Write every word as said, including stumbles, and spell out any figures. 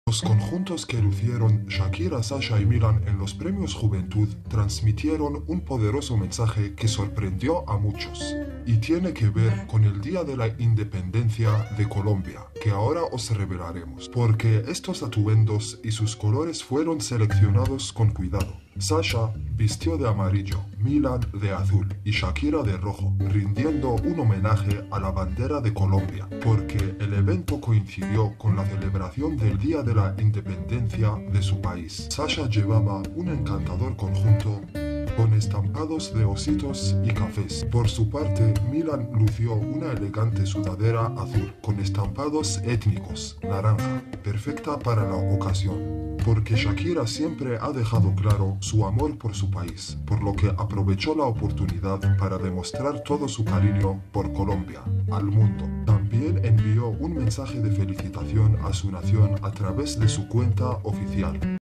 Los conjuntos que lucieron Shakira, Sasha y Milan en los premios Juventud transmitieron un poderoso mensaje que sorprendió a muchos, y tiene que ver con el Día de la Independencia de Colombia, que ahora os revelaremos, porque estos atuendos y sus colores fueron seleccionados con cuidado. Sasha vistió de amarillo, Milan de azul y Shakira de rojo, rindiendo un homenaje a la bandera de Colombia, porque el evento coincidió con la celebración del Día de la Independencia de su país. Sasha llevaba un encantador conjunto con estampados de ositos y cafés. Por su parte, Milan lució una elegante sudadera azul con estampados étnicos, naranja, perfecta para la ocasión, porque Shakira siempre ha dejado claro su amor por su país, por lo que aprovechó la oportunidad para demostrar todo su cariño por Colombia al mundo. También envió un mensaje de felicitación a su nación a través de su cuenta oficial.